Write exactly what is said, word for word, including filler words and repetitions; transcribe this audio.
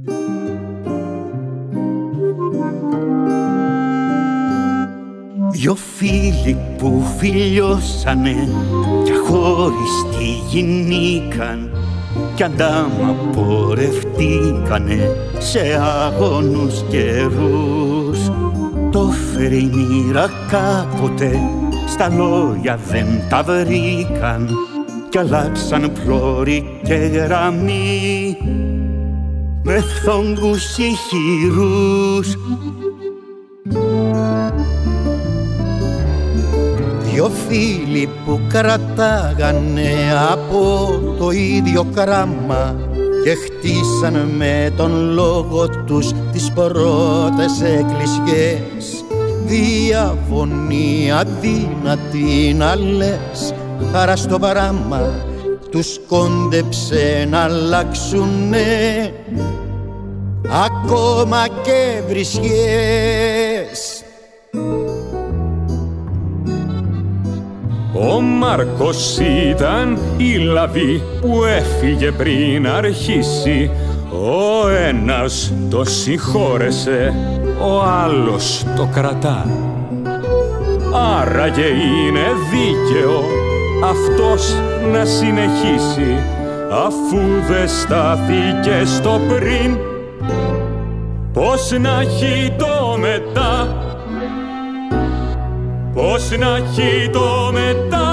Δυο φίλοι που φιλιώσανε κι αχώριστοι γινήκαν κι αντάμα πορευτήκανε σε αγώνους καιρούς. Το φέρε η μοίρα κάποτε, στα λόγια δεν τα βρήκαν κι αλλάξαν πλώρη και γραμμή με φθόγκους ηχηρούς. Δυο φίλοι που κρατάγανε από το ίδιο κράμα και χτίσαν με τον λόγο τους τις πρώτες εκκλησιές. Διαφωνία αδύνατη να λες, χαρά στο παράμα τους κόντεψε να αλλάξουνε ακόμα και βρισιές. Ο Μάρκος ήταν η λαβή που έφυγε πριν αρχίσει. Ο ένας το συγχώρεσε, ο άλλος το κρατά. Άραγε είναι δίκαιο αυτός να συνεχίσει, αφού δεν στάθηκε στο πριν. Πώς να έχει το μετά, πώς να έχει το μετά.